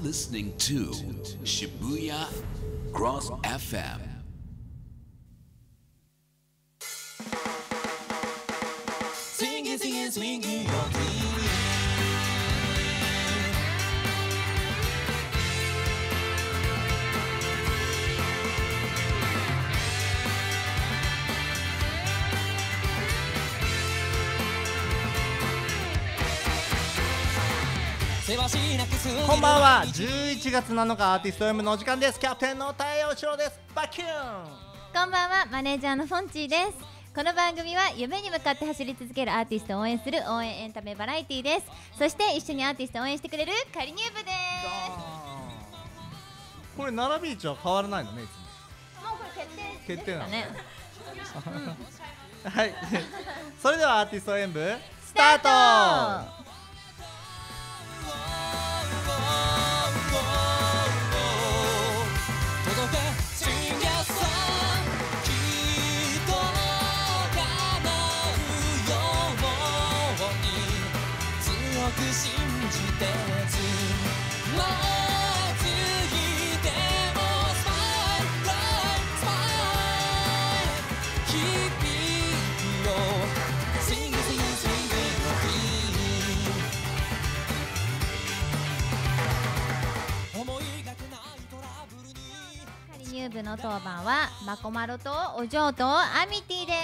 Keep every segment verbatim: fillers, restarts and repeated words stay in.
listening to Shibuya Cross エフエム. Singing, singing, swinging your feet. こんばんは。じゅういちがつなのかアーティスト M のお時間です。キャプテンの太陽一郎です。バキューン。 こんばんは、マネージャーのフォンチーです。この番組は夢に向かって走り続けるアーティストを応援する応援エンタメバラエティです。そして一緒にアーティストを応援してくれるカリニューブです。 これ並び位置は変わらないのね、いつももうこれ決定決定なのね。 うん、 はい。それではアーティスト演舞スタート。 信じてつまずいてもスマイルライスマイル響くよ Sing sing sing your feet 思いがけないトラブルにカリニューブの当番はマコマロとお嬢とアミティです。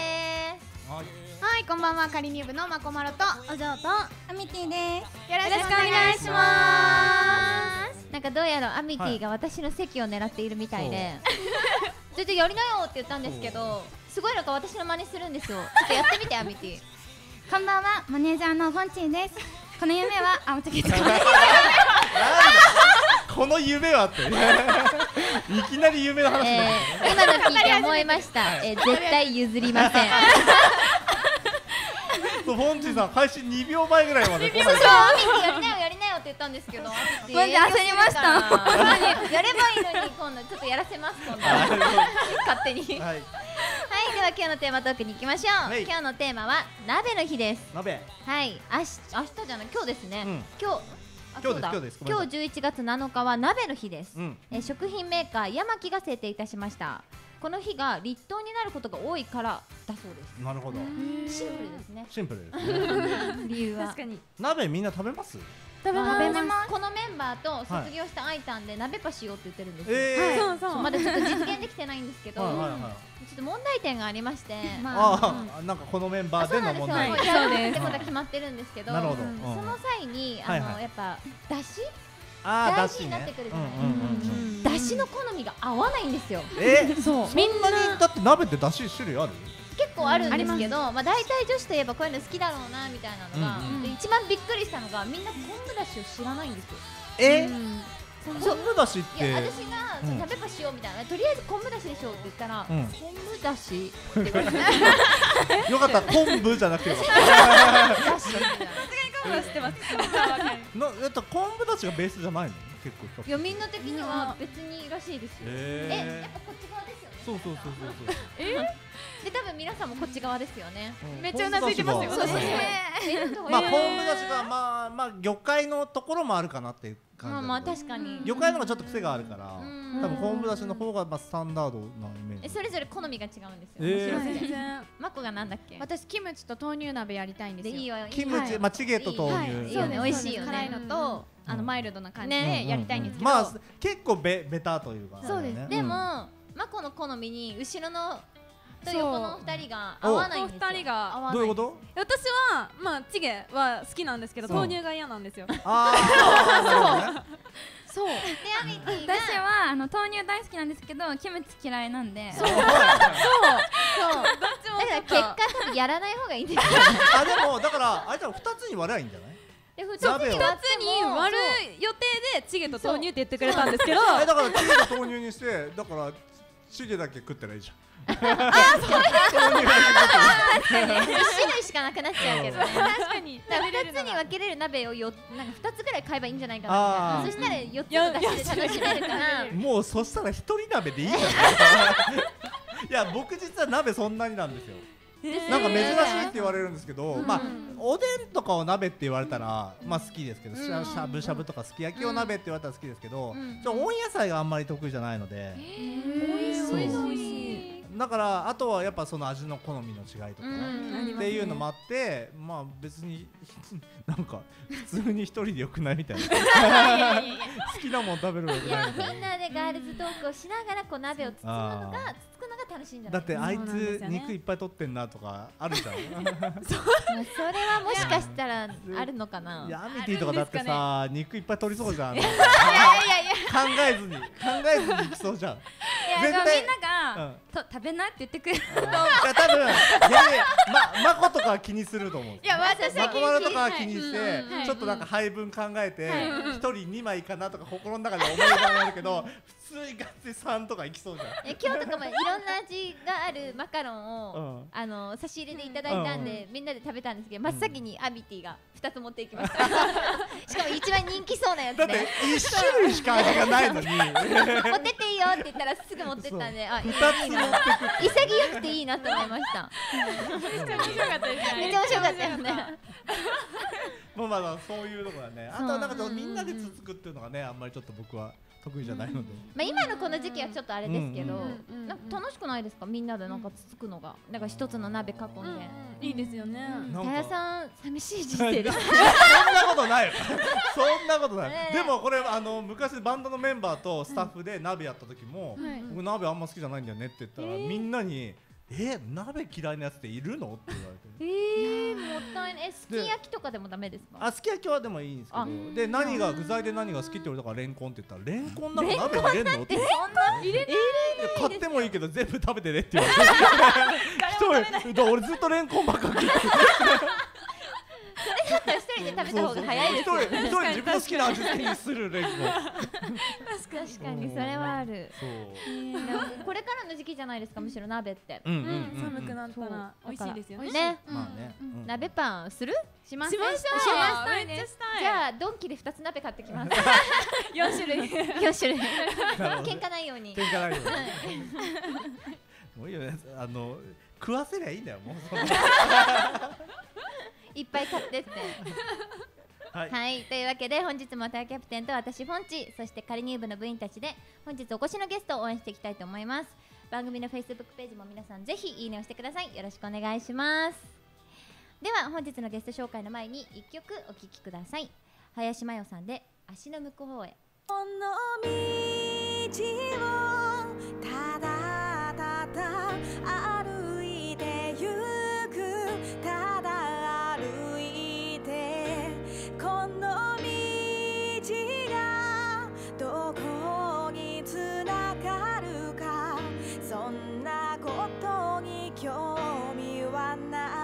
はい。 はい、こんばんは。カリニューブのマコマロとお嬢とアミティです。よろよろしくお願いします。なんかどうやらアミティが私の席を狙っているみたいで、ちょっとやりなよって言ったんですけど、すごいなんか私の真似するんですよ。ちょっとやってみてアミティ。 こんばんは、マネージャーのフォンチーです。この夢は、あ、間違えた。 この夢はっていきなり夢の話だ、 えー、今の聞いて思いました、えー、絶対譲りません。 フォンチーさん開始にびょうまえぐらいまでそうそう、アミティやりなよやりなよって言ったんですけど、アミティマジ焦りました。 やればいいのに今度ちょっとやらせます今度勝手に。はい、はい、では今日のテーマトークに行きましょう。今日のテーマは鍋の日です。 鍋。 はい、明日明日じゃない今日ですね。うん、今日今日です今日です。 今日じゅういちがつなのかは鍋の日です。 うん、 え食品メーカーヤマキが制定いたしました。この日が立冬になることが多いからだそうです。 なるほど。 シンプルですね。 シンプルですね。 理由は。 確かに。 鍋みんな食べます？ 食べます。このメンバーと卒業したアイタンで鍋パしようって言ってるんですよ。 ええそうそう。まだちょっと実現できてないんですけど、ちょっと問題点がありまして。 ああ、なんかこのメンバーでの問題。 そうです。ってことは決まってるんですけど、その際にあのやっぱだし。大事になってくるじゃないですか。だしの好みが合わないんですよ。 え、そう。みんなにだって鍋ってだし種類ある？ 結構あるんですけど、まあ大体女子といえばこういうの好きだろうなみたいなのが、一番びっくりしたのがみんな昆布だしを知らないんですよ。え？ 昆布だしって。 いや私が食べパしようみたいな、とりあえず昆布だしでしょって言ったら昆布だしって言われて。 よかった昆布じゃなくてよかった。 さすがに昆布は知ってます。 な、えっと昆布だしがベースじゃないの？結構。 いやみんな的には別にらしいですよ。え、やっぱこっち側ですよね。 そうそうそうそうそう。 え？で多分皆さんもこっち側ですよね。 めっちゃうなずいてますよ。 そうそうそう。 まあ昆布だしがまあまあ魚介のところもあるかなっていう感じ。 まあまあ確かに。 魚介の方がちょっと癖があるから、多分昆布だしの方がまあスタンダードなイメージ。 それぞれ好みが違うんですよ。面白い。マコがなんだっけ？ 私キムチと豆乳鍋やりたいんですよ。 いいわ。 キムチ、まあチゲと豆乳。 そうね、美味しいよね。 辛いのとあのマイルドな感じでやりたいんですけど。 まあ結構ベベタというか。 そうです。でもマコの好みに後ろのと横の二人が合わないんですよ。 二人がどういうこと？ 私はまあチゲは好きなんですけど豆乳が嫌なんですよ。 ああ。 そう。でアミティが私はあの豆乳大好きなんですけどキムチ嫌いなんで。 そう。そう。そう。だから結果多分やらない方がいいんですよ。 あでもだからあいつら二つに割ればいいんじゃない？ ふたつに割る予定でチゲと豆乳って言ってくれたんですけど。 えだからチゲと豆乳にしてだからチゲだけ食ったらいいじゃん。 ああそう。確かに。一種類しかなくなっちゃうけどね。 確かに。 二つに分けれる鍋をよなんか二つぐらい買えばいいんじゃないかな。そしたら四つの出汁で楽しめるから。 もうそしたら一人鍋でいいじゃん。いや僕実は鍋そんなになんですよ。 なんか珍しいって言われるんですけど、まあおでんとかを鍋って言われたらまあ好きですけど、しゃしゃぶしゃぶとかすき焼きを鍋って言われたら好きですけど、じゃあ温野菜があんまり得意じゃないので、だからあとはやっぱその味の好みの違いとかっていうのもあって、まあ別になんか普通に一人でよくないみたいな、好きなもん食べるわけないみたいな。 みんなでガールズトークをしながらこう鍋を包むのがつつくのが楽しいんじゃない。 だってあいつ肉いっぱい取ってんなとかあるじゃん。 それはもしかしたらあるのかな。 いやアミティとかだってさ肉いっぱい取りそうじゃん。考いやいやいやえずに考えずにいきそうじゃん。 いやでもみんながと食べなって言ってくれると。 いや多分ままことか気にすると思う。 いや私はまこまるとかは気にしてはいちょっとなんか配分考えて一人にまいかなとか心の中で思い浮かべるけど、普通にガッツリさんとかいきそうじゃん。 え今日とかもいろんな味があるマカロンを、うん、あの差し入れでいただいたんで、うん、みんなで食べたんですけど、真っ先にアミティがふたつ持っていきました。しかも一番人気そうなやつで、 だって一種類しか味がないのに持ってっていいよって言ったらすぐ持ってったんで、あ、 ふたつ持ってく潔くていいなと思いました。 めっちゃ面白かったですね。 めっちゃ面白かったよね。 まあまあそういうのがね、あとはなんかみんなでつつくっていうのがね、あんまりちょっと僕は得意じゃないので、 まあ今のこの時期はちょっとあれですけど、なんか楽しくないですか、みんなでなんかつつくのが、なんか一つの鍋囲んで。 いいですよね。 たやさん寂しい人生です。 そんなことないよ。そんなことない。でもこれあの昔バンドのメンバーとスタッフで鍋やった時も、僕鍋あんま好きじゃないんだよねって言ったら、みんなにえ鍋嫌いなやつっているのって言われて。 ええもったいない。えすき焼きとかでもダメですか？ あすき焼きはでもいいんですけど、で何が具材で何が好きって言われたからレンコンって言ったらレンコンなんか鍋に入れんのって。 そんな入れない。 買ってもいいけど全部食べてねって言われて。一人俺ずっとレンコンばっか食って。 それだったら一人で食べた方が早いですよ。 一人一人自分の好きな味付けにするレンコン。 確かにそれはある。 そう。 これからの時期じゃないですか、むしろ鍋って。 寒くなったら美味しいですよね。 ね。 まあね。 鍋パンする？ しましましょう。 します。めっちゃしたい。 じゃあドンキで二つ鍋買ってきます。 四種類。 四種類。喧嘩ないように。 喧嘩ないように。もういいよね。あの食わせりゃいいんだよもう。 いっぱい買ってって。はい、はい、というわけで本日もタイキャプテンと私フォンチ、そして仮入部の部員たちで本日お越しのゲストを応援していきたいと思います。番組の Facebook ページも皆さんぜひいいねをしてください。よろしくお願いします。では本日のゲスト紹介の前にいっきょくお聴きください。林真世さんで足の向こうへ。 この道をただただ歩いてゆく、ただ歩いてこの道がどこにつながるか、そんなことに興味はない。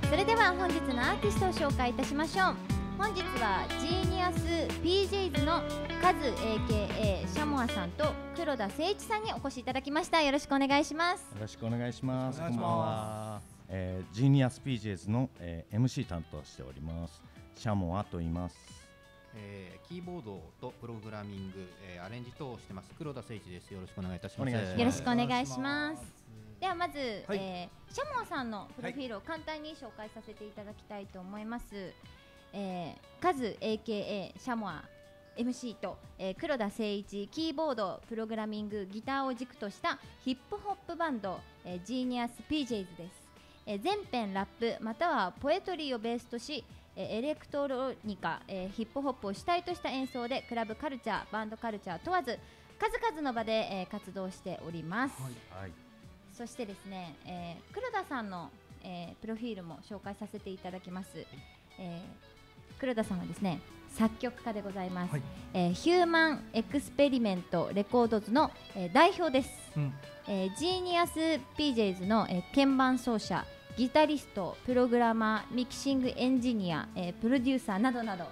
それでは本日のアーティストを紹介いたしましょう。本日はジーニアス ピージェイズ のカズ エーケーエー シャモアさんと黒田誠一さんにお越しいただきました。よろしくお願いします。 よろしくお願いします。 お願いします。 こんばんは。えー、ジーニアス ピージェイズ の、えー、エムシー 担当しておりますシャモアと言います。 えー、キーボードとプログラミング、えー、アレンジ等をしてます黒田誠一です。よろしくお願いいたします。 お願いします。 よろしくお願いします。ではまず、 はい、 えー、シャモアさんのプロフィールを簡単に紹介させていただきたいと思います。えー、カズ エーケーエー シャモア エムシー と、えー、黒田誠一キーボードプログラミングギターを軸としたヒップホップバンド、えー、ジーニアス ピージェイズ です。えー、全編ラップまたはポエトリーをベースとし、えー、エレクトロニカ、えー、ヒップホップを主体とした演奏でクラブカルチャーバンドカルチャー問わず数々の場で、えー、活動しております。 はい。 そしてですね、えー、黒田さんの、えー、プロフィールも紹介させていただきます。えー黒田さんはですね作曲家でございます、はい、えー、ヒューマンエクスペリメントレコードズの、えー、代表です、うん、えー、ジーニアス ピージェイズ の、えー、鍵盤奏者ギタリストプログラマーミキシングエンジニア、えー、プロデューサーなどなど、はい、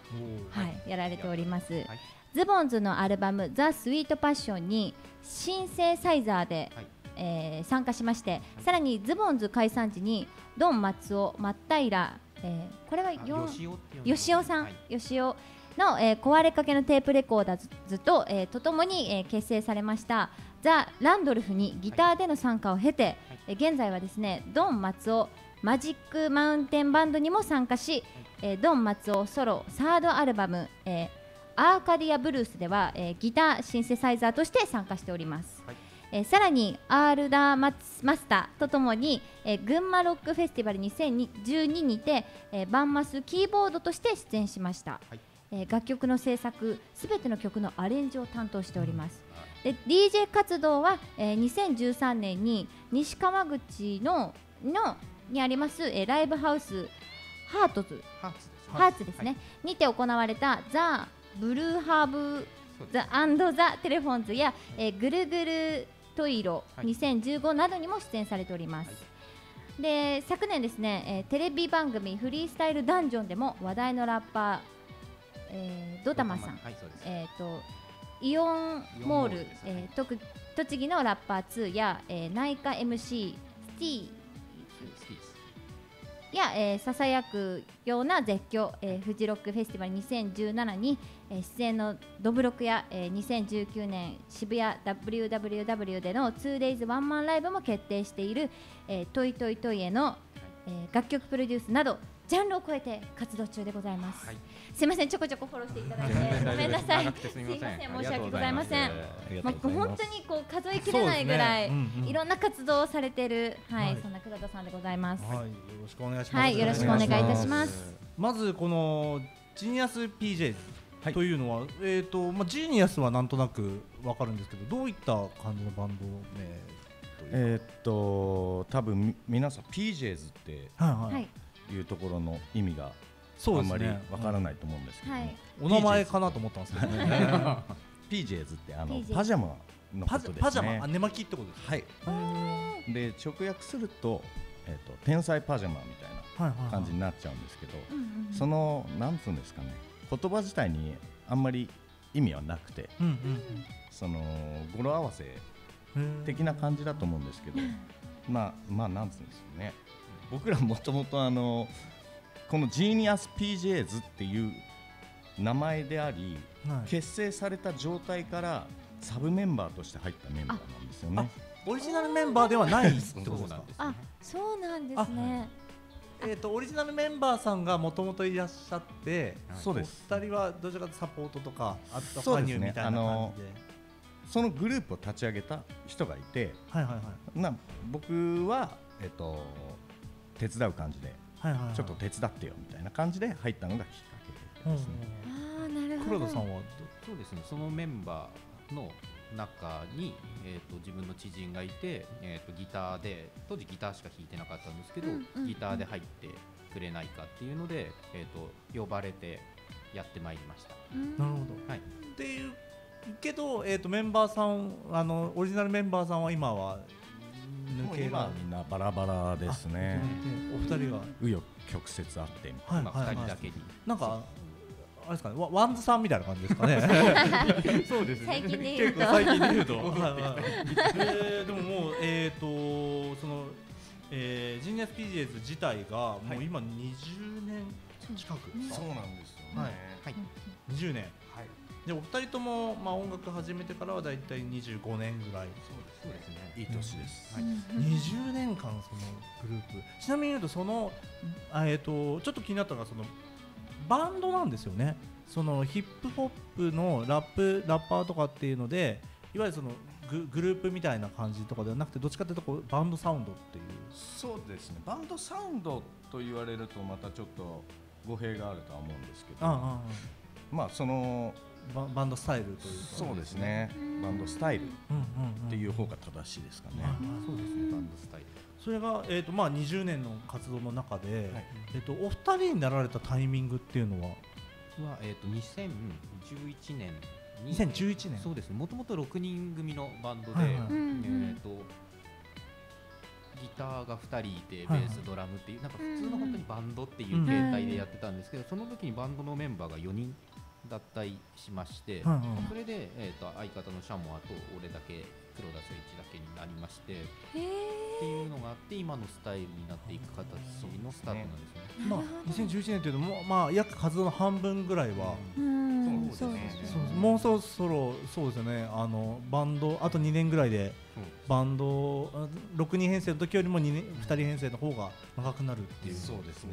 やられております、はい、ズボンズのアルバムザ・スイートパッションにシンセサイザーで、はい、えー、参加しまして、はい、さらにズボンズ解散時にドン松尾真平、えー、これはよ吉尾さん、はい、吉尾の、えー、壊れかけのテープレコーダーズと、えー、とともに、えー、結成されましたザ・ランドルフにギターでの参加を経て、はい、えー、現在はですねドン松尾マジックマウンテンバンドにも参加し、はい、えー、ドン松尾ソロサードアルバム、えー、アーカディアブルースでは、えー、ギターシンセサイザーとして参加しております、はい、えー、さらにアールダーマスターとともに、えー、群馬ロックフェスティバルにせんじゅうににて、えー、バンマスキーボードとして出演しました、はい、えー、楽曲の制作すべての曲のアレンジを担当しております、うん、で ディージェー 活動は、えー、にせんじゅうさんねんに西川口ののにあります、えー、ライブハウスハートズハーツですね、ハーツですね、はい、にて行われたザ・ブルーハーブザ・アンド・ザ・テレフォンズや、えー、ぐるぐるトイロにせんじゅうごなどにも出演されております、はい、で昨年ですね、えー、テレビ番組フリースタイルダンジョンでも話題のラッパー、えー、ドタマさん、はい、えー、とイオンモール、えー、とく栃木のラッパーツーや、えー、内科 エムシー スティや、えー、ささやくような絶叫、えー、フジロックフェスティバルにせんじゅうななに、えー、出演のドブロクや、えー、にせんじゅうきゅうねん渋谷 ダブリューダブリューダブリュー での ツーデイズ ワンマンライブも決定している、えー、トイトイトイへの、えー、楽曲プロデュースなどジャンルを超えて活動中でございます、はい、すいませんちょこちょこフォローしていただいてごめんなさいすいません申し訳ございませんまあ、本当にこう数えきれないぐらい、ね、うんうん、いろんな活動をされている、はいはい、そんな黒田さんでございます、はい、よろしくお願いします。 はい、よろしくお願いいたします。 まずこのジーニアス ピージェイズ というのは、はい、えっ、ー、とまあジーニアスはなんとなくわかるんですけど、どういった感じのバンド名というか。 えっ、ー、と多分皆さん ピージェイズ っていうところの意味があんまりわからないと思うんですけど、ね、 お名前かなと思ったんですけどね。 ピージェイズ ってあのパジャマのことですね。 パジャマ、あ、寝巻きってことですね。はい。で直訳すると、えー、と天才パジャマみたいな感じになっちゃうんですけど、そのなんつうんですかね、言葉自体にあんまり意味はなくて、うんうん、その語呂合わせ的な感じだと思うんですけど、まあまあなんつうんですよね。僕らもともとあのこのジーニアス ピージェイズ っていう名前であり、はい、結成された状態からサブメンバーとして入ったメンバーなんですよね。 オリジナルメンバーではないってことですか。 あ、そうなんですね。 えーとオリジナルメンバーさんがもともといらっしゃって、 そうです。 お二人はどちらかというとサポートとかあと加入みたいな感じで、あのそのグループを立ち上げた人がいて、はいはいはい、な僕はえっ、ー、と手伝う感じで、はいはいはい、ちょっと手伝ってよみたいな感じで入ったのがきっかけですね。 うん、あ、なるほど。 黒田さんはそうですね。そのメンバーの中に、えー、と自分の知人がいて、えー、とギターで当時ギターしか弾いてなかったんですけど、うんうん、ギターで入ってくれないかっていうので、えー、と呼ばれてやってまいりました。 なるほど、はい、っていうけど、えー、とメンバーさんあのオリジナルメンバーさんは今は抜け今みんなバラバラですね。 お二人は紆余曲折あってみたいな、 まあ、ふたりだけになんかあれですかね、ワワンズさんみたいな感じですかね。そうですね。 最近で言うと結構最近で言うと。はいはい。えーでももうえっとそのえージーニアス ピージェーズ自体がもう今にじゅうねん近く。 そうなんですよね。 はい。 はい。 にじゅうねん。 はい。 でお二人ともまあ音楽始めてからはだいたいにじゅうごねんぐらい。 そうですね。 いい年です。 にじゅうねんかんそのグループ。ちなみに言うとそのえっとちょっと気になったのがそのバンドなんですよね。そのヒップホップのラップラッパーとかっていうので、いわゆるその グ, グループみたいな感じとかではなくて、どっちかというとこうバンドサウンドっていう。 そうですね。バンドサウンドと言われるとまたちょっと語弊があるとは思うんですけど、 ああああまあそのバ, バンドスタイルというか。 そうですね。バンドスタイルっていう方が正しいですかね。 そうですね。バンドスタイル。 それがえっとまあにじゅうねんの活動の中で、 はい、 えっとお二人になられたタイミングっていうのは。 はえっとにせんじゅういちねんに。 にせんじゅういちねん。 そうですね。もともとろくにん組のバンドで、 はいはい、 えっとギターがふたりいて、ベース、ドラムっていうなんか普通の本当にバンドっていう形態でやってたんですけど、その時にバンドのメンバーがよにん脱退しまして、 はいはい、 それでえっと相方のシャモアと俺だけ黒田誠一だけになりまして、っていうのがあって今のスタイルになっていく形のスタートなんですね。 まあにせんじゅういちねんというともうまあ約活動の半分ぐらいは、 うんそうですね。 もうそろそろそうですよね。あのバンドあとにねんぐらいでバンドろくにん編成の時よりもにねんふたり編成の方が長くなるっていう。 そうですね。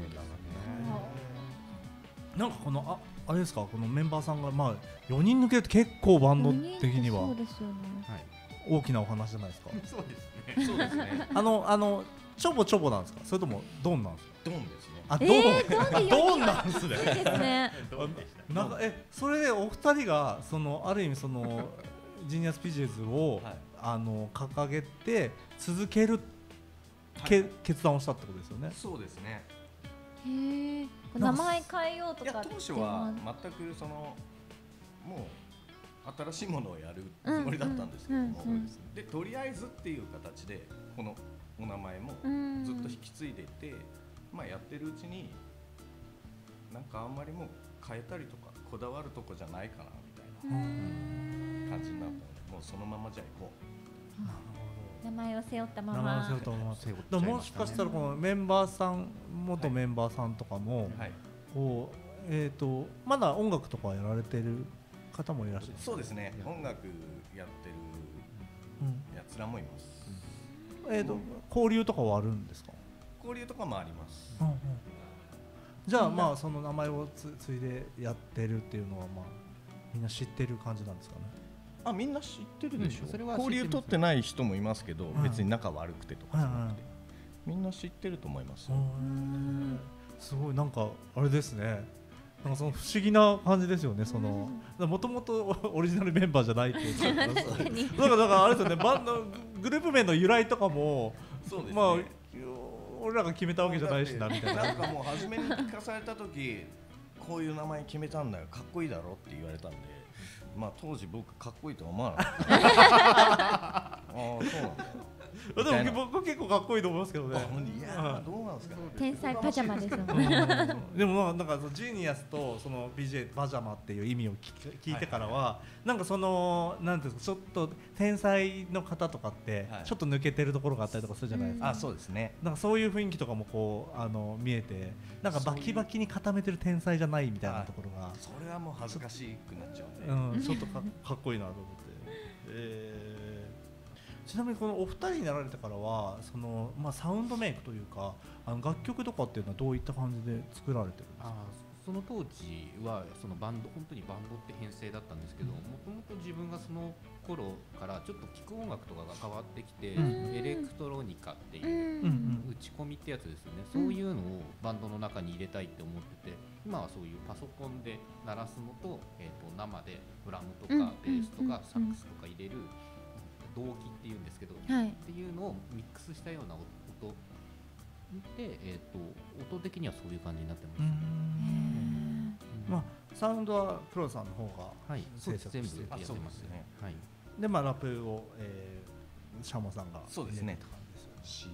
なんかこのああれですか、このメンバーさんがまあよにん抜けると結構バンド的にはそうですよね。 大きなお話じゃないですか。 そうですね。そうですね。 あのあのちょぼちょぼなんですか、それともドンなんですか。 ドンですね。 あ、ドン、 えー、 ドンなんですね。 ですね。 なんかえそれでお二人がそのある意味そのジーニアス ピージェーズを、はい、あの掲げて続ける、け、はい、決断をしたってことですよね。 そうですね。 へえ。名前変えようとかって。 当初は全くそのもう新しいものをやるつもりだったんですけども、でとりあえずっていう形でこのお名前もずっと引き継いでいて、まあやってるうちになんかあんまりもう変えたりとかこだわるとこじゃないかなみたいな感じになったので、もうそのままじゃいこう。 なるほど。名前を背負ったまま。 名前を背負ったまま。背負っちゃいましたね。もしかしたらこのメンバーさん元メンバーさんとかも、はい、こうえっとまだ音楽とかやられてる方もいらっしゃる。 そうですね。音楽やってるやつらもいます。 うん、えっと交流とかはあるんですか。 交流とかもあります。 うんうん、じゃあまあその名前をつついでやってるっていうのはまあみんな知ってる感じなんですかね。 あ、みんな知ってるでしょ。うん、 それは交流取ってない人もいますけど、うん、別に仲悪くてとかじゃなくて、みんな知ってると思います。 すごいなんかあれですね。なんかその不思議な感じですよね。そのもともとオリジナルメンバーじゃないっていうか。なんかだからあれですよね。バンドグループ名の由来とかも、 そうですね。 まあ俺らが決めたわけじゃないしなみたいな。 なんかもう初めに聞かされた時、こういう名前決めたんだよ、かっこいいだろって言われたんで、まあ当時僕かっこいいとは思わなかった。ああ、そうなんだ。 でも僕結構かっこいいと思いますけどね。 いやどうなんですか。 天才パジャマですよね。 でもなんかジーニアスとその ピージェー パジャマっていう意味を聞いてからは、なんかそのなんていうんですか、ちょっと天才の方とかってちょっと抜けてるところがあったりとかするじゃないですか。 あ、そうですね。 なんかそういう雰囲気とかもこうあの見えて、なんかバキバキに固めてる天才じゃないみたいなところが。 それはもう恥ずかしくなっちゃうんで。うん、ちょっとかかっこいいなと思って。えーちなみにこのお二人になられてからはその、まあ、サウンドメイクというかあの楽曲とかっていうのはどういった感じで作られてるんですか。 あその当時はそのバンド本当にバンドって編成だったんですけど、もともと自分がその頃からちょっと聴く音楽とかが変わってきて、うん、エレクトロニカっていう、うん、打ち込みってやつですよね、うん、そういうのをバンドの中に入れたいって思ってて、今はそういうパソコンで鳴らすのと、えー、と生でドラムとかベースとかサックスとか入れる同期っていうんですけど、はい、っていうのをミックスしたような音で、えー、と音的にはそういう感じになってます。 まあ、サウンドは黒田さんの方が制作して、 はい、全部やってますね。はい、 で、まあ、ラップを、えー、シャモさんがそうですね。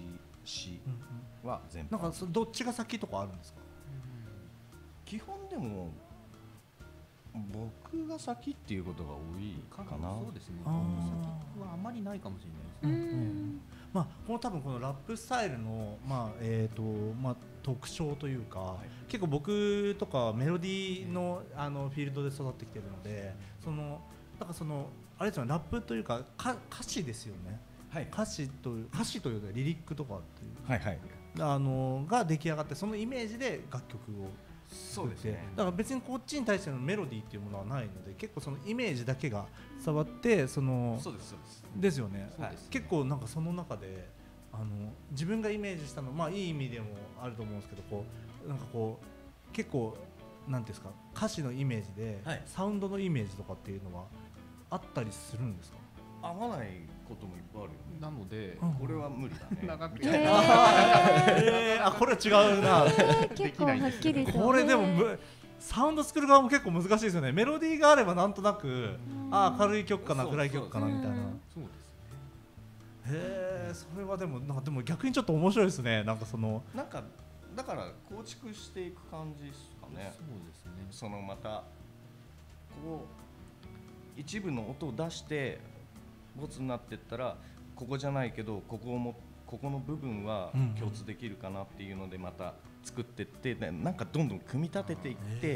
詩は全般、 なんかそどっちが先とかあるんですか？ 基本でも僕が先っていうことが多いかな。 そうですね。僕先はあまりないかもしれないですね。 うんうん、まあこの多分このラップスタイルのまあえっ、ー、とまあ特徴というか、はい、結構僕とかメロディーのあのフィールドで育ってきてるので、そのなんかそのあれですよね、ラップというかか歌詞ですよね。はい、歌詞という歌詞というかリリックとかっていう、はいはい、あのが出来上がって、そのイメージで楽曲を作って、ね、だから別にこっちに対してのメロディーっていうものはないので、結構そのイメージだけが伝わって、そのそうですそうですですよね。はい、結構なんかその中であの自分がイメージしたの、まあいい意味でもあると思うんですけど、こうなんかこう結構なんていうんですか、歌詞のイメージで、はい、サウンドのイメージとかっていうのはあったりするんですか？ 合わないこともいっぱいあるよね。 なので、 うん、これは無理だね。 長くみたいな。えー、あ、これは違うな。 えー、結構はっきりと。 これでもサウンド作る側も結構難しいですよね。メロディーがあればなんとなく、あ、軽い曲かな、暗い曲かなみたいな。 そうですね。 へえ、それはでもなんかでも逆にちょっと面白いですね。なんかそのなんかだから構築していく感じですかね。 そうですね。 そのまたこう一部の音を出してボツになっていったら、ここじゃないけどここもここの部分は共通できるかなっていうのでまた作っていって、なんかどんどん組み立てていって、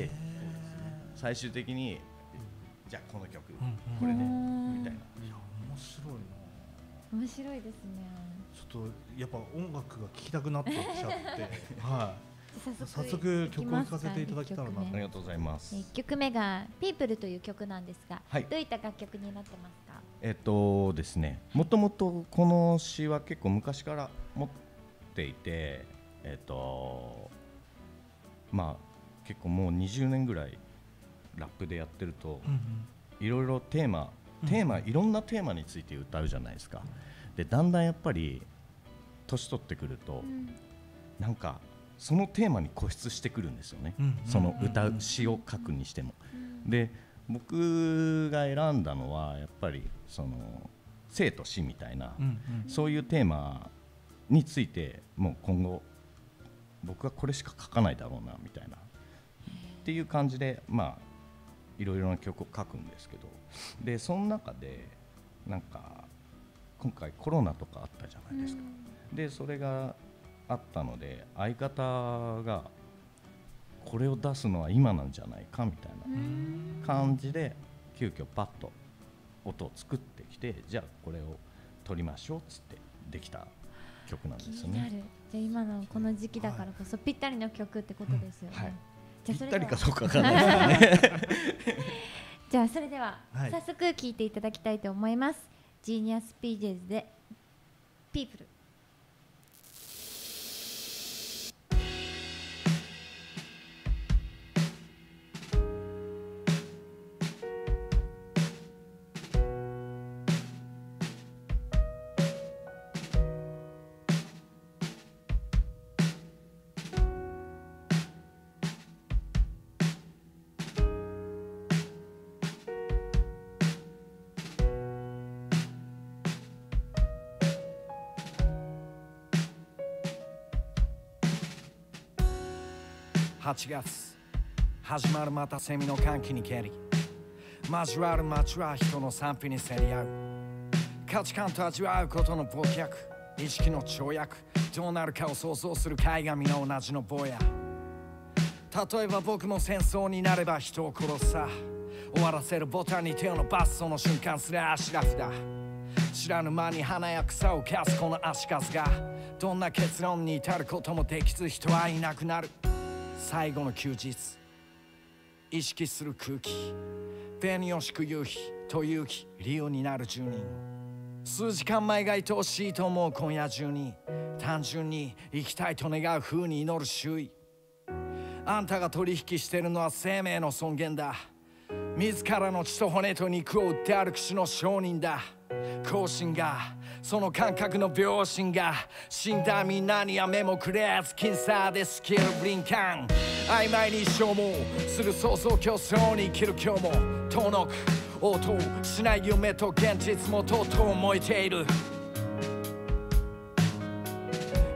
最終的にじゃあこの曲これねみたいな。 いや面白いな。 面白いですね。 ちょっとやっぱ音楽が聴きたくなってきちゃって、はい。 早速, 早速曲を聴かせていただけたらな。 ありがとうございます。 いっきょくめが「ピープル」という曲なんですが、 はい、 どういった楽曲になってますか？ えっとですね、もともとこの詩は結構昔から持っていて、えっとまあ結構もうにじゅうねんぐらいラップでやってると、いろいろテーマテーマ、うん、いろんなテーマについて歌うじゃないですか。でだんだんやっぱり年取ってくると、うん、なんかそのテーマに固執してくるんですよね、うん、その歌う詩を書くにしても、うん、で僕が選んだのはやっぱりその生と死みたいな、うんうん、そういうテーマについてもう今後僕はこれしか書かないだろうなみたいなっていう感じで、まあいろいろな曲を書くんですけど、でその中でなんか今回コロナとかあったじゃないですか、うん、でそれがあったので相方がこれを出すのは今なんじゃないかみたいな感じで急遽パッと音を作ってきて、じゃあこれを撮りましょうっつってできた曲なんですよね。 気になる。じゃあ今のこの時期だからこそぴったりの曲ってことですよね、うん、はい、 じゃあそれぴったりかどうかわかんないですねじゃあそれでは早速聴いていただきたいと思います。ジーニアスピージェズでピープル。 はちがつ始まるまたセミの歓喜に蹴り、交わる街は人の賛否に競り合う。価値観と味わうことの忘却、意識の跳躍、どうなるかを想像する海紙の同じの坊や。例えば僕も戦争になれば人を殺すさ、終わらせるボタンに手を伸ばすその瞬間すらシラフだ。知らぬ間に花や草をかすこの足数が、どんな結論に至ることもできず人はいなくなる。最後の休日、意識する空気、紅を敷く夕日という日、理由になる住人。数時間前が愛おしいと思う今夜中に、単純に生きたいと願う風に祈る周囲。あんたが取引してるのは生命の尊厳だ。自らの血と骨と肉を売って歩く種の商人だ。後進がその感覚の秒針が、死んだみんなには目もくれず僅差でスキルブリンカン、曖昧に消耗する想像競争に生きる今日も遠のく応答しない夢と現実もとうとう燃えている。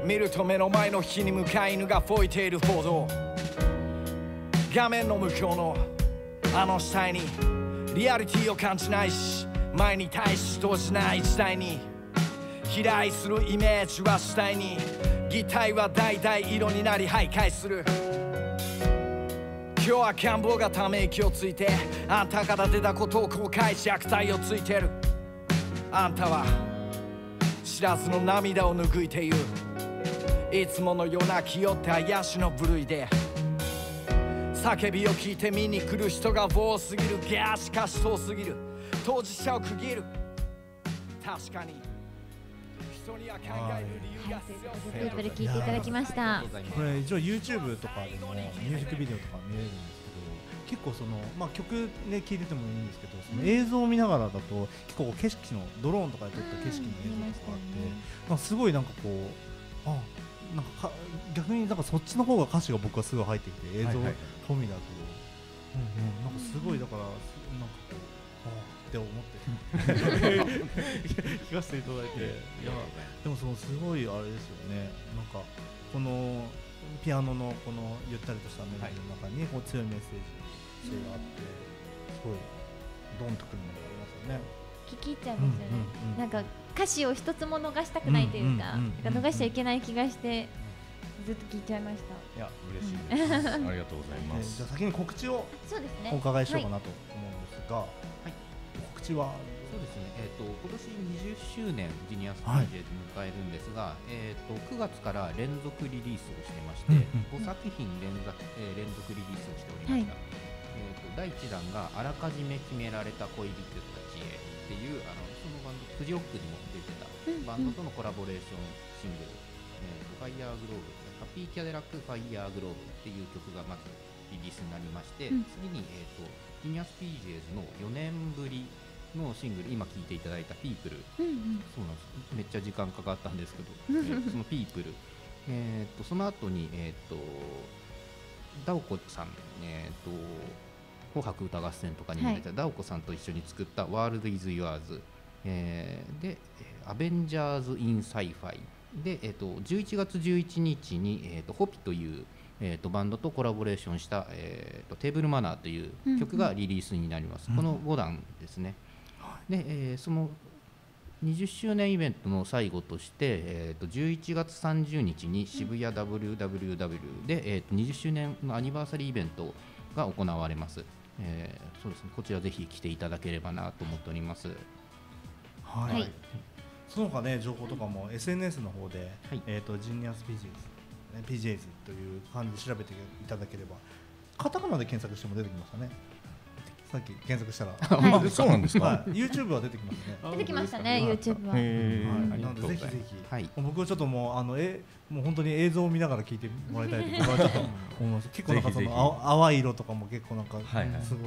見ると目の前の日に向かい犬が吠えている報道、画面の向こうのあの死体にリアリティを感じないし、前に対し動じない時代に飛来するイメージは次第に擬態は代々色になり徘徊する。今日は官房がため息をついて、あんたから出たことを後悔し悪態をついてる。あんたは知らずの涙を拭いている。いつものような気負って怪しの部類で叫びを聞いて見に来る人が多すぎる。いやしかし遠すぎる。当事者を区切る。確かに人には考える理由が必要。 ピープル聞いていただきました。 これ一応 YouTube とかでもミュージックビデオとか見れるんですけど、結構そのまあ曲ね聴いててもいいんですけど、その映像を見ながらだと結構景色のドローンとかで撮った景色の映像とかあって、なんかすごいなんかこうあなんかか逆になんかそっちの方が歌詞が僕はすごい入ってきて、映像込みだと、うんうん、なんかすごいだからなんかこうあって思って聞かせていただいて、いやでもそのすごいあれですよね。なんかこのピアノのこのゆったりとしたメロディーの中にこう強いメッセージ性があって、すごいドンとくるものがありますよね。 聞き入っちゃいますよね、うんうんうん、なんか歌詞を一つも逃したくないというか、うんうんうん、逃しちゃいけない気がしてずっと聞いちゃいました。 いや嬉しいです、うん、ありがとうございます。 じゃあ先に告知をそうですねお伺いしようかなと思うんですが、はい、告知はそうですね、えー、と今年にじゅっしゅうねんジュニアスピージェイズ迎えるんですが、はい、えー、とくがつから連続リリースをしてまして、うんうん、ごさくひん連続、えー、連続リリースをしておりました、はい、えー、とだいいちだんがあらかじめ決められた恋人たちへっていうあのそのバンドフジロックにも出てたバンドとのコラボレーションシングル、えー、ファイヤーグローブ、ハッピーキャデラックファイヤーグローブっていう曲がまずリリースになりまして、うん、次に、えー、とジュニアスピージェイズのよねんぶりのシングル、今聴いていただいたピープル、うんうん、そうなんです、めっちゃ時間かかったんですけど、えー、そのピープル、えー、とその後に、えー、とダオコさん、えー、と紅白歌合戦とかにも出た、はい、ダオコさんと一緒に作ったワールドイズユアーズ、えー、でアベンジャーズインサイファイで、えー、とじゅういちがつじゅういちにちに、えー、とホピという、えー、とバンドとコラボレーションした、えー、とテーブルマナーという曲がリリースになります、うんうん、このごだんですね、で、えー、そのにじゅっしゅうねんイベントの最後として、えー、とじゅういちがつさんじゅうにちに渋谷 ダブリューダブリューダブリュー で、えー、とにじゅっしゅうねんのアニバーサリーイベントが行われます。えー、そうですね、こちらぜひ来ていただければなと思っております。 はい、はい、その他ね情報とかも エスエヌエス の方で、はい、えー、とジュニアスピージェイズ、ね、ピージェイズという感じで調べていただければ、カタカナで検索しても出てきましたね。さっき検索したら、 はい、そうなんですか、 はい、YouTube は出てきますね。 出てきましたね、YouTube は。 はい、なのでぜひぜひ、はい、僕はちょっともうあのえもう本当に映像を見ながら聞いてもらいたいと僕はちょっと思います。結構なんかその淡い色とかも結構なんかすごい、はいはい、はい、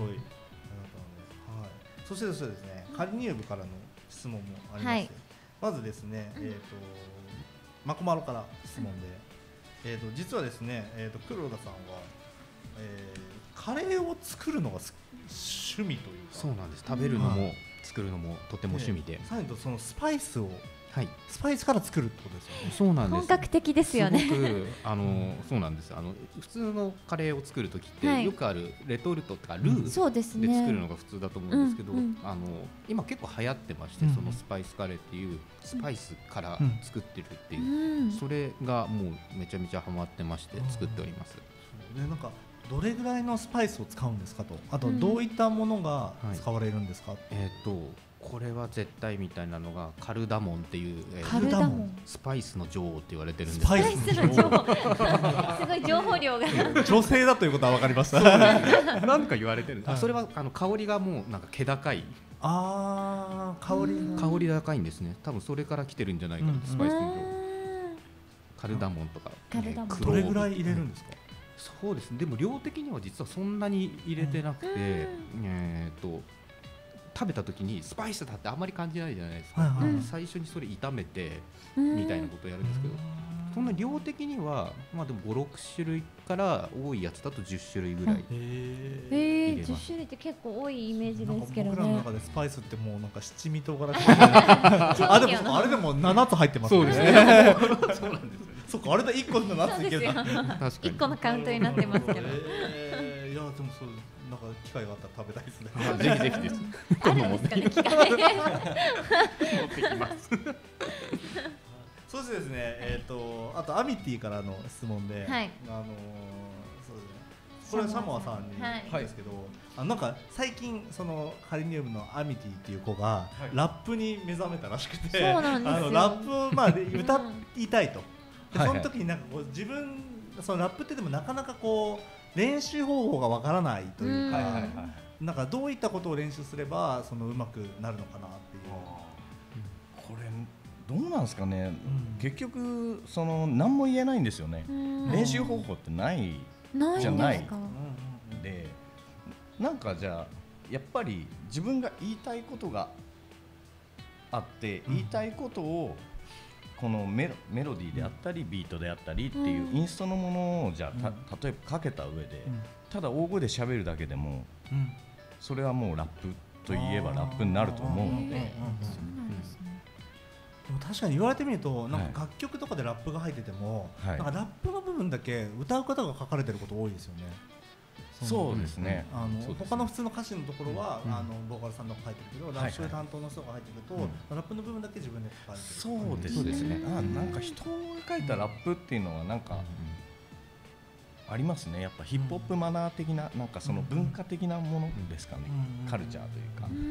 そしてですね、カリニウムからの質問もありまして、はい、まずですね、えっ、ー、とマコマロから質問で、えっ、ー、と実はですね、えっ、ー、と黒田さんは、えー、カレーを作るのが好き趣味というか、 そうなんです。食べるのも、うん、作るのもとても趣味で、 さらにとそのスパイスを、 はい、 スパイスから作るってことですよね。 そうなんです。 本格的ですよね。 すごくあの、うん、そうなんです。あの普通のカレーを作るときって、はい、よくあるレトルトとかルーで作るのが普通だと思うんですけど、うんうん、あの今結構流行ってまして、うん、そのスパイスカレーっていうスパイスから作ってるっていう、うん、それがもうめちゃめちゃハマってまして作っております。 うん、でなんかどれぐらいのスパイスを使うんですかと、あとどういったものが使われるんですか、うん、はい、 えー、とこれは絶対みたいなのがカルダモンっていう、えー、 カルダモンスパイスの女王って言われてるんです。 スパイスの女王すごい情報量が女性だということは分かりました。 なんか言われてるんです、はい、それはあの香りがもうなんか気高い、 あー香り香り高いんですね。多分それから来てるんじゃないかな、うん、スパイスの女王、カルダモンとか、 カルダモン、 えー、どれぐらい入れるんですか。 そうですね、でも量的には実はそんなに入れてなくて、うん、えー、と食べた時にスパイスだってあんまり感じないじゃないですか、はいはい、最初にそれ炒めてみたいなことをやるんですけど、そんな量的には、まあ、でもごろくしゅるいから多いやつだとじゅっしゅるいぐらい入れます。 へー、じゅっしゅるいって結結構多いイメージですけどね。 僕らの中でスパイスってもうなんか七味唐辛子あ、でもあれでもななつ入ってますね。 そうですね。そうなんですよね。 そっかあれだいっこの夏いけるな。 確かにいっこのカウントになってますけど。 えー、いやでもそうなんか機会があったら食べたいですね。 ぜひぜひです。 あるんですかね機会。 持ってきます。 そしてですね、えっ、ー、とあとアミティからの質問で、はい、あのー、そうですね。これはシャモアさんにですけど、はい、あのなんか最近そのカリニウムのアミティっていう子が、はい、ラップに目覚めたらしくて、 そうなんですよ。 あのラップをまあ歌いたいと。でその時になんかこう自分そのラップってでもなかなかこう練習方法がわからないというか、はいはいはい、なんかどういったことを練習すればそのうまくなるのかなっていう。 これどうなんですかね。うん、結局その何も言えないんですよね。練習方法ってないじゃない。で、なんかじゃあやっぱり自分が言いたいことがあって、うん、言いたいことをこのメロ、メロディーであったりビートであったりっていうインストのものをじゃあた例えばかけた上で、うん、ただ大声で喋るだけでも、うん、それはもうラップといえばラップになると思うので。 でも確かに言われてみるとなんか楽曲とかでラップが入ってても、はい、なんかラップの部分だけ歌う方が書かれてること多いですよね。 そうですね。 あの他の普通の歌詞のところは、うん、あのボーカルさんの書いてるけど、ラップ担当の人が入ってると、はいはい、ラップの部分だけ自分で書かれてる。 そうですね。あ、なんか人が書いたラップっていうのはなんか、うん、ありますね。やっぱヒップホップマナー的ななんかその文化的なものですかね。うん、カルチャーというか、うん、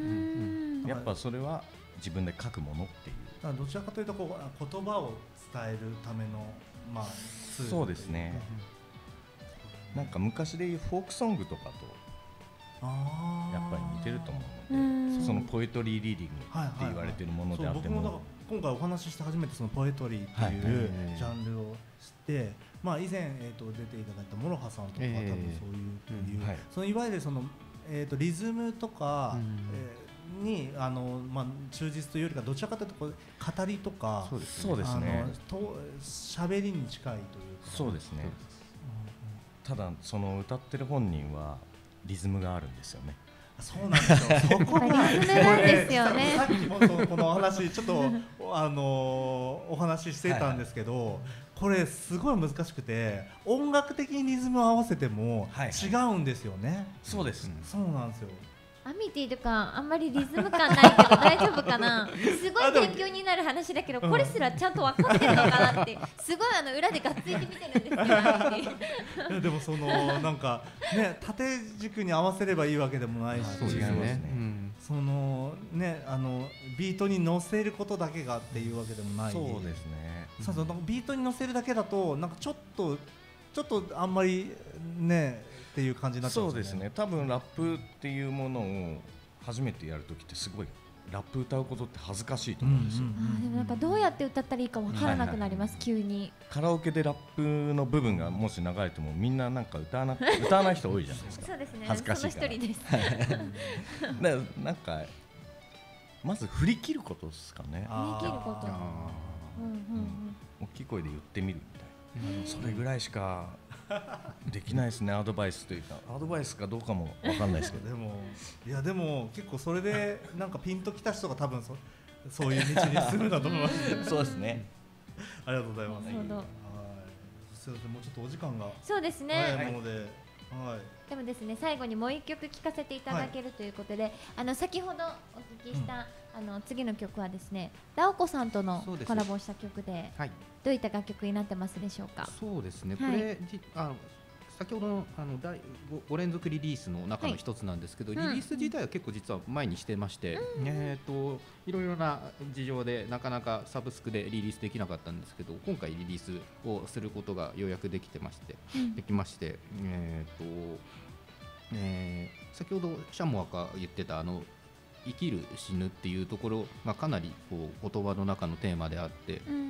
やっぱそれは自分で書くものっていう。 だからどちらかというとこう言葉を伝えるためのまあツール。 そうですね。なんか昔でいうフォークソングとかとやっぱり似てると思うので、そのポエトリーリーディングって言われてるものであっても、 僕もだから今回お話しして初めてそのポエトリーっていうジャンルを知って、まあ以前えっと出ていただいたモロハさんとか多分そういうっていうそのいわゆるそのえっとリズムとかにあのまあ忠実というよりかどちらかというとこう語りとかそうですね。 と喋りに近いというか。 そうですね。ただその歌ってる本人はリズムがあるんですよね。 そうなんですよ。そこがリズムなんですよね。 さっきもこのお話ちょっとあのお話ししてたんですけど、これすごい難しくて音楽的にリズムを合わせても違うんですよね。 そうです。 そうなんですよ。 アミティとかあんまりリズム感ないけど大丈夫かな。すごい勉強になる話だけどこれすらちゃんと分かってるのかなってすごいあの裏でがっついて見てるんですけど。 でもそのなんかね縦軸に合わせればいいわけでもないし、 そうですね。 そのねあのビートに乗せることだけがっていうわけでもない。 そうですね。 そうそうビートに乗せるだけだとなんかちょっとちょっとあんまりね。っていう感じになっちゃうんですね。 そうですね。多分ラップっていうものを初めてやるときってすごいラップ歌うことって恥ずかしいと思うんですよ。 あでもなんかどうやって歌ったらいいかわからなくなります、急に。 カラオケでラップの部分がもし流れてもみんななんか歌わな歌わない人多いじゃないですか。 そうですね。 恥ずかしいから。 その一人です。 だからなんかまず振り切ることですかね。 振り切ること。 大きい声で言ってみるみたいな。それぐらいしか。できないですね。アドバイスというかアドバイスかどうかもわかんないですけどでもいやでも結構それでなんかピンときた人が多分 そ, そういう道に進むだと思います。 そうですね。 ありがとうございます。 なるほど。はい。 すみませんもうちょっとお時間がそうですね。 はいもので、はい。 でもですね最後にもう一曲聴かせていただけるということで、はい、あの先ほどお聞きした、うん、あの次の曲はですねダオコさんとのコラボした曲で、はい、どういった楽曲になってますでしょうか。 そうですね、はい、これあ先ほどのあの第 ご, ご連続リリースの中の一つなんですけど、はい、リリース自体は結構実は前にしてまして、うん、えー、といろいろな事情でなかなかサブスクでリリースできなかったんですけど今回リリースをすることがようやくできてまして、うん、できまして、えーとえー、先ほどシャモアが言ってたあの生きる死ぬっていうところがかなりこう言葉の中のテーマであって、うん、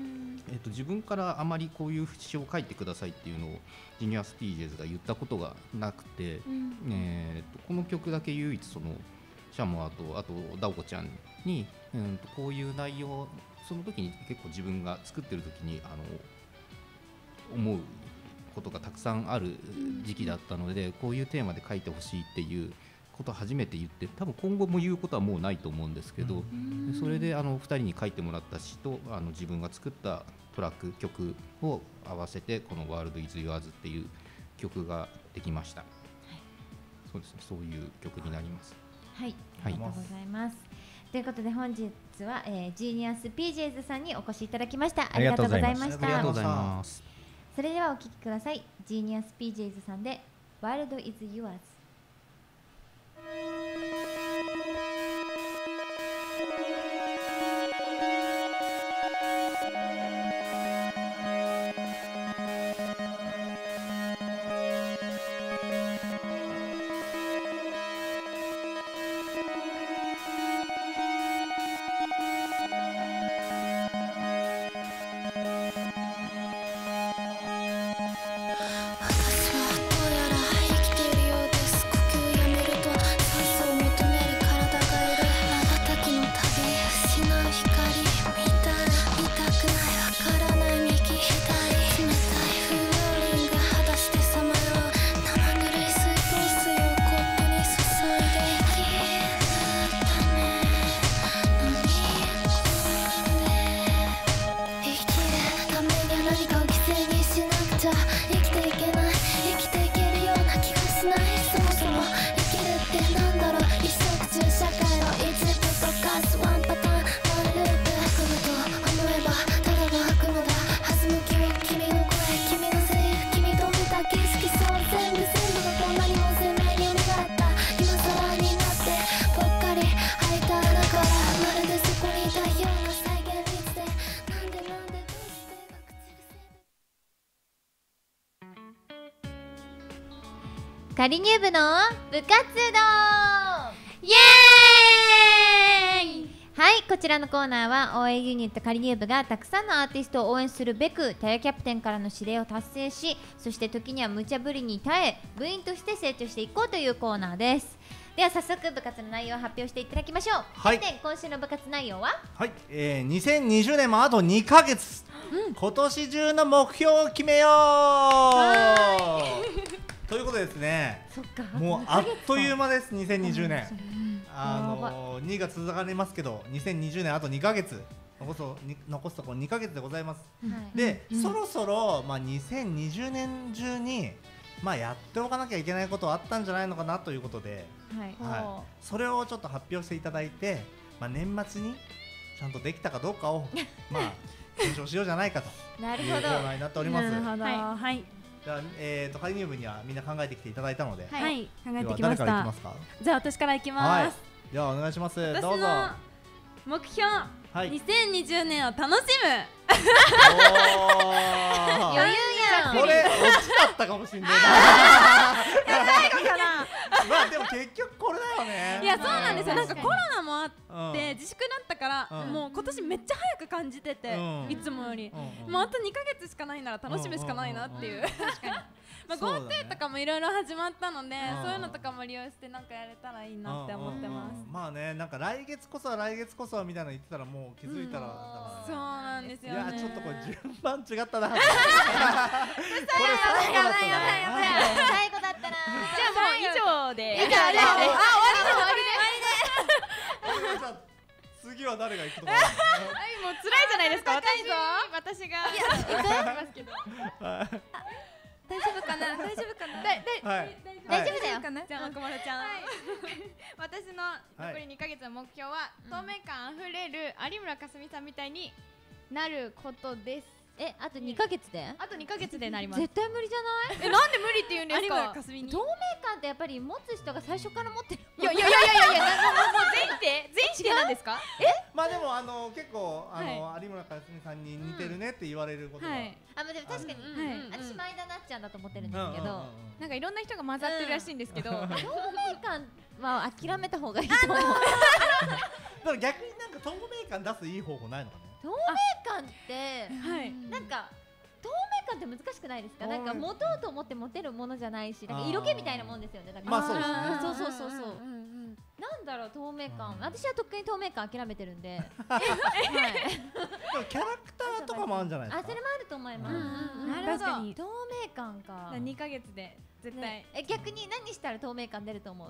えー、と自分からあまりこういう詩を書いてくださいっていうのをジニアス・ピージェズが言ったことがなくて、うん、えー、とこの曲だけ唯一そのシャモアとあとダオコちゃんに、うん、とこういう内容その時に結構自分が作ってる時にあの思うことがたくさんある時期だったので、うん、こういうテーマで書いてほしいっていうことを初めて言って、多分今後も言うことはもうないと思うんですけど、でそれであのふたりに書いてもらった詩とあの自分が作ったトラック曲を合わせてこの「ワールド・イズ・ユアーズ」っていう曲ができました。はい、そうですね、そういう曲になります。 はい、ありがとうございます。ということで本日は、えー、ジーニアス ピージェーズ さんにお越しいただきました。ありがとうございました。 ありがとうございます。 それではお聴きください。ジーニアス ピージェーズ さんで World is Yours。仮入部の部活動イエーイ。はい、こちらのコーナーは応援ユニット仮入部がたくさんのアーティストを応援するべくタイヤキャプテンからの指令を達成し、そして時には無茶ぶりに耐え部員として成長していこうというコーナーです。では早速部活の内容を発表していただきましょう。はい、キャプテン、今週の部活内容ははい、えー、にせんにじゅうねんもあとにかげつ、うん、今年中の目標を決めようということですね。 そっか、 もうあっという間です。にせんにじゅうねん、あのにが続かれますけどにせんにじゅうねんあとにかげつ残す残すところにかげつでございます。はい、で、うん、そろそろ、まあ、にせんにじゅうねん中に、まあ、やっておかなきゃいけないことはあったんじゃないのかなということで、はいはい、それをちょっと発表していただいて、まあ、年末にちゃんとできたかどうかをまあ検証しようじゃないかというコーナーになっております。 なるほど、はい、はい、 じゃあ、えーと、仮入部にはみんな考えてきていただいたので、 はい、考えてきました。 誰からいきますか？ じゃあ私からいきます。 はい、じゃあお願いします。 私のどうぞ。 目標、はい、にせんにじゅうねんを楽しむ。 余裕やん。 これ落ちだったかもしれないな。 最後かな。 まあでも結局これだよね。 いや、そうなんですよ。なんかコロナもあって自粛だったから、もう今年めっちゃ早く感じてて、いつもよりもうあとにかげつしかないなら楽しむしかないなっていう。確かに。まあ GoTo とかもいろいろ始まったので、そういうのとかも利用してなんかやれたらいいなって思ってます。 まあね、なんか来月こそは来月こそはみたいな言ってたらもう気づいたら、 そうなんですよね。 いやちょっとこれ順番違ったな。これ最後だったな。最後だったな。 じゃあもう以上で。 以上で。あ、終わりで終わりで。じゃあ次は誰が行くとか。 もう辛いじゃないですか。私私が。いや、ますけど。 大丈夫かな、大丈夫かな、 大丈夫だよ。 じゃあ、まこまるちゃん。 私の残りにかげつの目標は透明感あふれる有村架純さんみたいになることです。 え、あとにかげつで？ あとにかげつでなります。 絶対無理じゃない？ え、なんで無理って言うんですか？ 透明感ってやっぱり持つ人が最初から持ってる。 いやいやいやいやいや、もう全否定？全否定なんですか？ え？まあでもあの結構あの有村架純さんに似てるねって言われることが。 あ、でも確かに私前田なっちゃんだと思ってるんですけど、 なんかいろんな人が混ざってるらしいんですけど、透明感は諦めた方がいいと思う。 だから逆になんか透明感出すいい方法ないのかね。 透明感ってなんか透明感って難しくないですか？なんか持とうと思って持てるものじゃないし、なんか色気みたいなもんですよね。だからまあそうですね。 そうそうそうそう。なんだろう、透明感。私はとっくに透明感諦めてるんで。 はい。でもキャラクターとかもあるんじゃないですか？ あ、それもあると思います。 なるほど。 透明感か。 にかげつで絶対。 え、逆に何したら透明感出ると思う？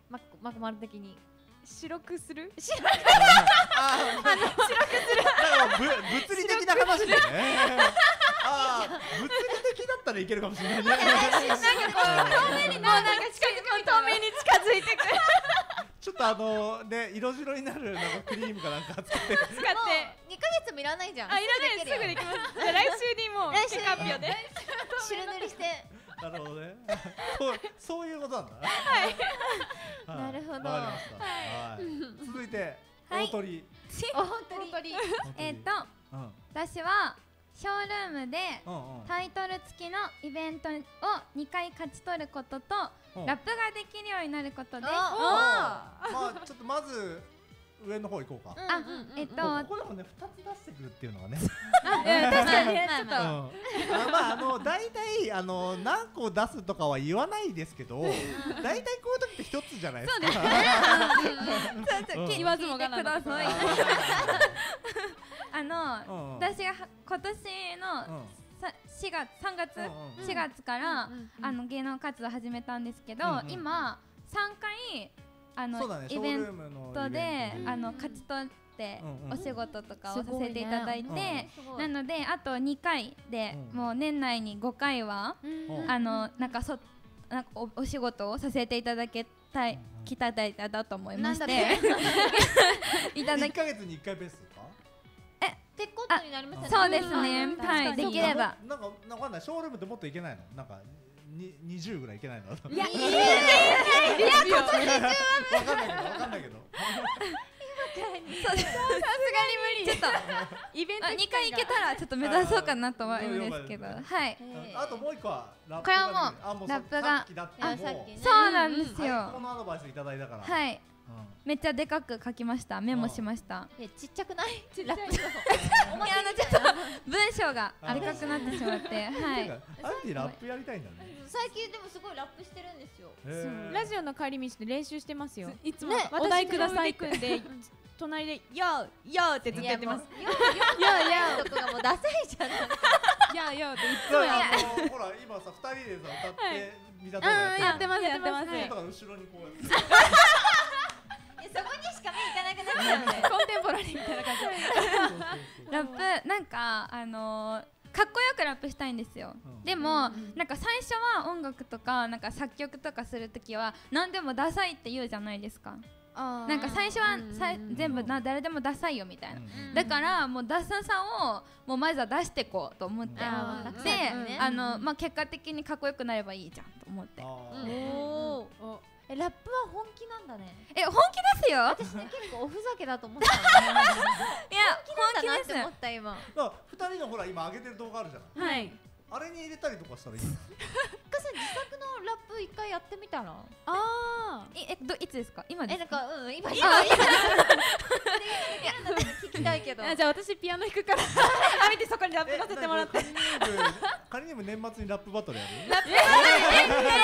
ままこまる的に白くする？ 白くあの白くする。だからぶ物理的な話だよね。ああ物理的だったらいけるかもしれないね。 なんかこう透明にもうなんか近づく透明に近づいてくる。 ちょっとあのね色白になるなんかクリームかなんか使って使ってにかげつもいらないじゃん。 あ、いらないすぐできます。じゃあ来週にもう来週発表で白塗りして。 なるほどね。そうそういうことなんだ。 はい。 はいなるほど。 わかりました。はい。続いて大鳥。 大鳥。 えっとうん私はショールームでうんうんタイトル付きのイベントをにかい勝ち取ることとうんラップができるようになることです。 ああまあちょっとまず上の方行こうか。 あ、えっともうここでもね二つ出してくるっていうのがね。 あ確かにねちょっとうんあまああの大体あの何個出すとかは言わないですけど、大体こういう時って一つじゃないですか。 そうですね。 うんうん言わずもがなください。あの私が今年のしがつさんがつしがつからあの芸能活動始めたんですけど、今さんかいあのイベントであの勝ち取ってお仕事とかをさせていただいて、なのであとにかいでもう年内にごかいはあのなんかそなんか お, お仕事をさせていただけたいきただいただと思いましていただきいっかげつにいっかいペースかえってことになりますね。 そうですね、はいできればなんかなんかわかんないショールームってもっといけないのなんかににじゅうぐらいいけないのいやいいねいや今年中はわかんないけどわかんないけどさすがに無理ちょっとイベントにかい行けたらちょっと目指そうかなと思うんですけど、はいあともう一個はラップこれはもうラップがそうなんですよ。 このアドバイスいただいたからはい、めっちゃでかく書きました。メモしました。 えちっちゃくない？ラップいやあのちょっと文章がでかくなってしまってはい。 あえてラップやりたいんだね。 最近でもすごいラップしてるんですよ。 ラジオの帰り道で練習してますよ。いつもねお題ください組んで隣でヨーヨーってずっと言ってます。 ヨーヨーとかがもうダサいじゃん。 ヨーヨーっていつもやってる。ほら今さ二人でさ歌ってみたとかやってますやってます。 だから後ろにこうやって。 そこにしか目いかなくなっちゃうんで。 コンテンポラリーみたいな感じ。 ラップなんかあのかっこよくラップしたいんですよ。でもなんか最初は音楽とかなんか作曲とかするときは何でもダサいって言うじゃないですか。なんか最初はさ全部な誰でもダサいよみたいな。だからもうダサさをもうまずは出していこうと思って、であのまあ結果的にかっこよくなればいいじゃんと思って。 おお。えラップは本気なんだね。 え本気ですよ。 私ね結構おふざけだと思ってた。いや本気なんだなって思った今。 二人のほら今上げてる動画あるじゃない。 はい。 あれに入れたりとかしたらいい。 かさん自作のラップ一回やってみたら。 ああ。 えどいつですか？今ですか？えなんかうん今今今聞きたいけど。 じゃあ私ピアノ弾くからあ見てそこにラップさせてもらって。 仮にも年末にラップバトルやる？ ラップやりたいやりたいやりたい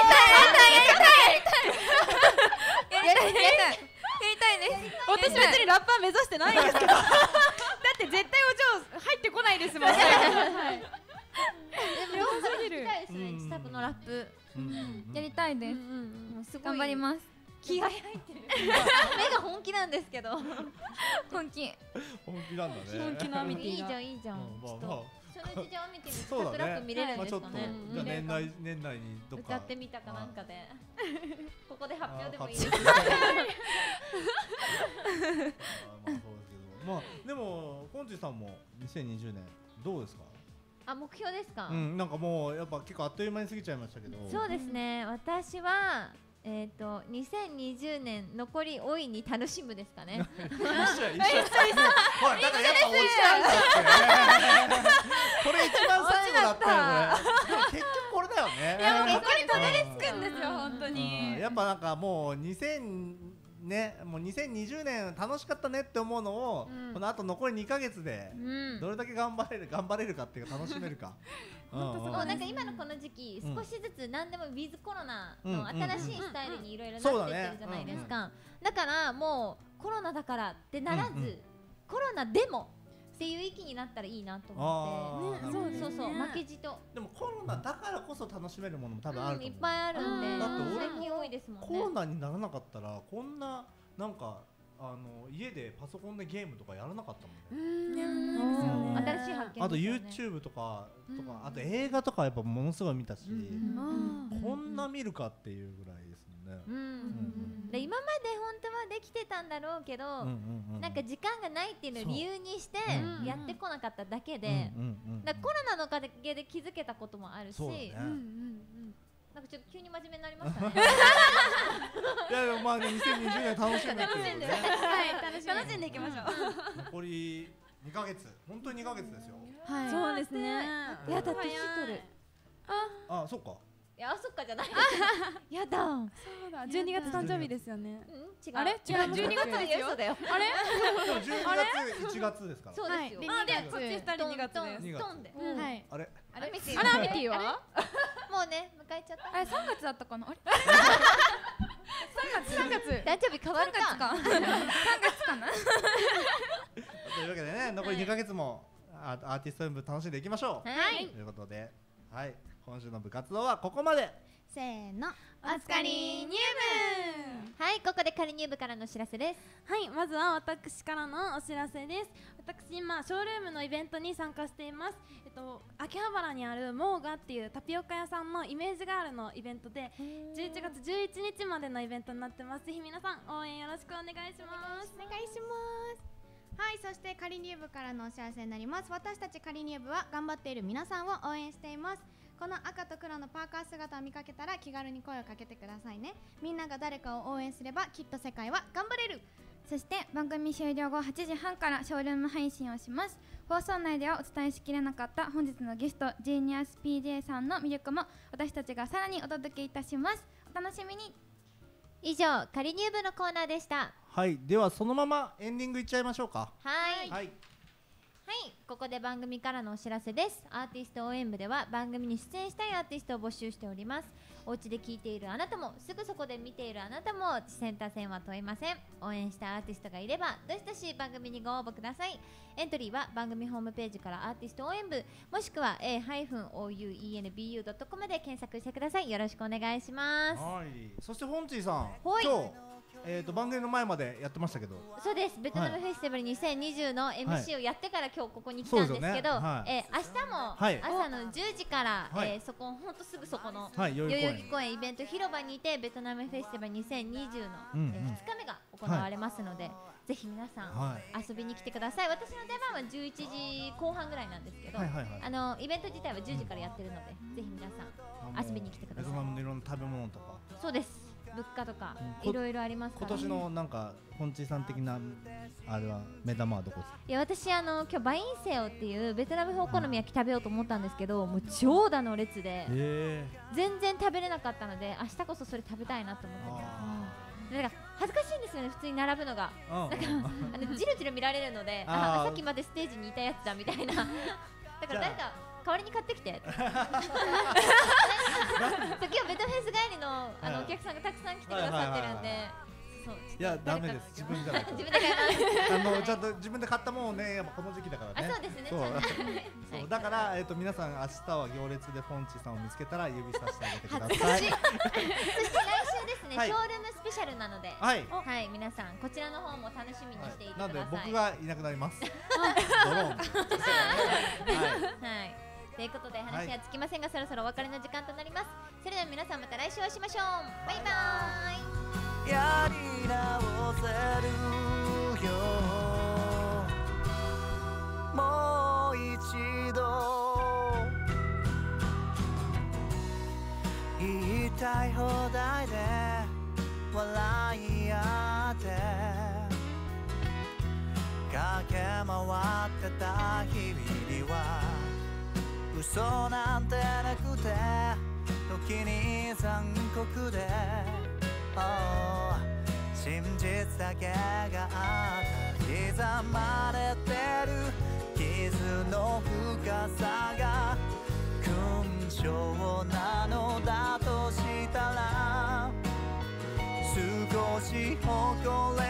やりたいやりたいやりたいです。 私別にラッパー目指してないんですけど。だって絶対お嬢入ってこないですもんね。 でも本当に聞きたいですね自作のラップ。 やりたいです。頑張ります。 気合入ってる。目が本気なんですけど。 本気。 本気なんだね。 本気のアミティが。 いいじゃんいいじゃん。ちょっと初日じゃアミティにそうだね。 ラップ見れるんですかね。 じゃあ年内年内にどっか歌ってみたかなんかで。ここで発表でもいいですか。 まあそうですけど、まあでもコンチさんもにせんにじゅうねんどうですか？ あ目標ですか？ うんなんかもうやっぱ結構あっという間に過ぎちゃいましたけど。 そうですね。私はえっとにせんにじゅうねん残り大いに楽しむですかね。 一緒や一緒や。ほらだからやっぱ落ちなんだって。これ一番最後だったよこれ。結局これだよね。 いやもうここにたどり着くんですよ本当に。 やっぱなんかもうにせんねもうにせんにじゅうねん楽しかったねって思うのをこのあと残りにかげつでどれだけ頑張れる頑張れるかっていうか楽しめるか。 もうなんか今のこの時期少しずつ何でもウィズコロナの新しいスタイルにいろいろなっていってるじゃないですか。だからもうコロナだからってならずコロナでもっていう域になったらいいなと思って、そうそうそう、負けじと。 でもコロナだからこそ楽しめるものも多分あると思う。 いっぱいあるんで、 だって俺最近多いですもんね。 コロナにならなかったらこんななんかあの家でパソコンでゲームとかやらなかったもんね。 新しい発見。 あと YouTube とかとかあと映画とかやっぱものすごい見たし、こんな見るかっていうぐらいですもんね。 で今まで本当はできてたんだろうけど、なんか時間がないっていうのを理由にしてやってこなかっただけで、だからコロナのおかげで気づけたこともあるし、なんかちょっと急に真面目になりましたね。 いやでもまあね、にせんにじゅうねん楽しんで楽しんで、はい楽し楽しんでいきましょう。 残りにかげつ、本当ににかげつですよ。 はい。そうですね。 やだ、年取る。 あ、あ、そっか。 いや、そっかじゃない。やだ。 そうだ。じゅうにがつ誕生日ですよね。 違う。 あれ？違う。じゅうにがつですよ。 あれ？ でもじゅうにがついちがつですから。 そうですよ。 あ、でこっちふたりにがつです。 トンで。 はい。 あれ？ あれ？ あれアミティは？ もうね、迎えちゃった。 あれさんがつだったかな？あれ？ さんがつさんがつ。 誕生日変わるか。 さんがつか。さんがつかな。 というわけでね、残りにかげつもアーティスト演舞楽しんでいきましょう。 はい。 ということで、はい、今週の部活動はここまで。 せーの、おつかり入部。 はい、ここで仮入部からのお知らせです。 はい、まずは私からのお知らせです。私今ショールームのイベントに参加しています。えっと秋葉原にあるモーガっていうタピオカ屋さんのイメージガールのイベントでじゅういちがつじゅういちにちまでのイベントになってます。ぜひ皆さん応援よろしくお願いします。 お願いします。はい、そして仮入部からのお知らせになります。私たち仮入部は頑張っている皆さんを応援しています。この赤と黒のパーカー姿を見かけたら気軽に声をかけてくださいね。みんなが誰かを応援すればきっと世界は頑張れる。 そして番組終了後はちじはんからショールーム配信をします。放送内ではお伝えしきれなかった本日のゲストジーニアス ピージェー さんの魅力も私たちがさらにお届けいたします。お楽しみに。 以上、仮入部のコーナーでした。 はい、ではそのままエンディングいっちゃいましょうか。 はい、 はい、 はい、ここで番組からのお知らせです。アーティスト応援部では番組に出演したいアーティストを募集しております。お家で聴いているあなたもすぐそこで見ているあなたもセンター線は問いません。応援したアーティストがいればどしどし番組にご応募ください。エントリーは番組ホームページからアーティスト応援部もしくは エーオーユーイーエヌビーユードットコム で検索してください。よろしくお願いします。 はい、そしてホンチーさん、 はい、 今日えーと番組の前までやってましたけど、 そうです、ベトナムフェスティバルにせんにじゅうの エムシー をやってから今日ここに来たんですけど、 ね、はい、 えー、明日もはい、 朝のじゅうじから、 はい、 えー、そこほんとすぐそこの、 はい、 代々木公園イベント広場にてベトナムフェスティバルにせんにじゅうの、うんうん、えー、ふつかめが行われますので、はい、ぜひ皆さん、はい、遊びに来てください。私の出番はじゅういちじこう半ぐらいなんですけど、はいはいはい、あのイベント自体はじゅうじからやってるので、うん、ぜひ皆さん遊びに来てください。 ベトナムのいろんな食べ物とか、 そうです、物価とかいろいろありますから。 今年のなんかホンチーさん的なあれは目玉はどこですか？ いや、私あの今日バインセオっていうベトナム風お好み焼き食べようと思ったんですけど、もう長蛇の列で全然食べれなかったので、明日こそそれ食べたいなと思ってます。なんか恥ずかしいんですよね、普通に並ぶのが。なんかあのじろじろ見られるるので、あ、さっきまでステージにいたやつだみたいな。だから誰か代わりに買ってきて。今日ベトフェス帰りのあのお客さんがたくさん来てくださってるんで。 いや、ダメです。自分じゃない。 自分で買います。 あのちゃんと自分で買ったものをね、やっぱこの時期だからね。 あ、そうですね。 そうだからえっと皆さん明日は行列でフォンチさんを見つけたら指さしてあげてください。そして来週ですね、ショールームスペシャルなので、 はいはい、皆さんこちらの方も楽しみにしていてください。 なんで僕がいなくなります。ドローン。はい。 ということで話はつきませんが、そろそろお別れの時間となります。それでは皆さんまた来週お会いしましょう。バイバーイ。 やり直せるよ、もう一度言いたい放題で笑い合って駆け回ってた日々には嘘なんてなくて時に残酷で、oh、真実だけがあった刻まれてる傷の深さが勲章なのだとしたら少し誇れ